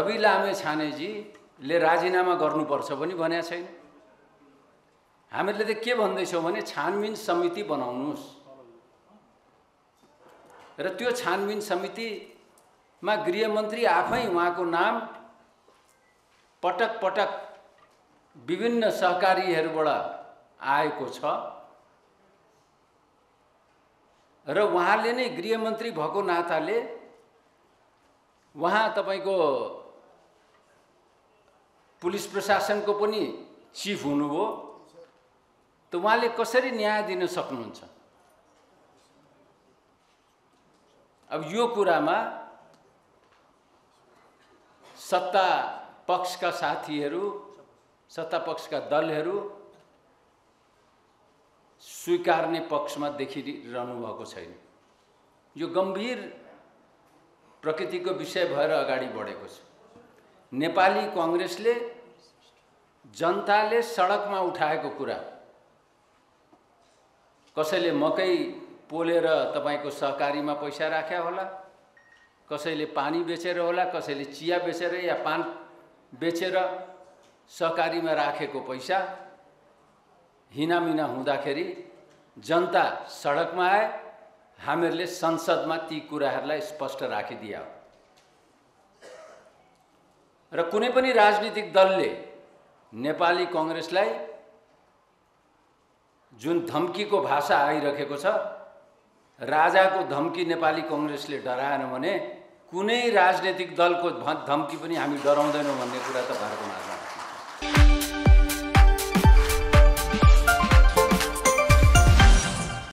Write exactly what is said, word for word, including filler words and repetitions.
रवि लामे छानेजीले राजीनामा गर्नुपर्छ पनि भनेको छैन। हामीले त के भन्दैछौँ भने छानबिन समिति बनाउनुस् र त्यो छानबिन समितिमा गृहमन्त्री आफै उहाँको नाम पटक पटक विभिन्न सहकारीहरूबाट आएको छ र उहाँले नै गृहमन्त्री भएको नाताले उहाँ तपाईको पुलिस प्रशासनको पनि चिफ हुनुभयो, त उहाँले कसरी न्याय दिन सक्नुहुन्छ? अब यो कुरामा सत्ता पक्षका साथीहरू, सत्ता पक्षका दलहरू स्वीकार्ने पक्षमा देखिरहनु भएको छैन। यो गम्भीर प्रकृतिको विषय भएर अगाडि बढेको छ। नेपाली कांग्रेसले जनताले सडकमा उठाएको कुरा, कसैले मकै पोलेर तपाईको सहकारीमा पैसा राख्या होला, कसैले पानी बेचेर होला, कसैले चिया बेचेर या पान बेचेर सहकारीमा राखेको पैसा हिनामिना हुँदाखेरि जनता सडकमा आए, हामीहरूले संसदमा ती कुराहरूलाई स्पष्ट राखिदिया हो। र कुनै पनि राजनीतिक दलले नेपाली कांग्रेसलाई जुन धम्कीको भाषा आइरहेको छ, राजाको धम्की नेपाली कांग्रेसले डराएन भने कुनै राजनीतिक दलको धम्की पनि हामी डराउँदैनौँ भन्ने कुरा त भारतमा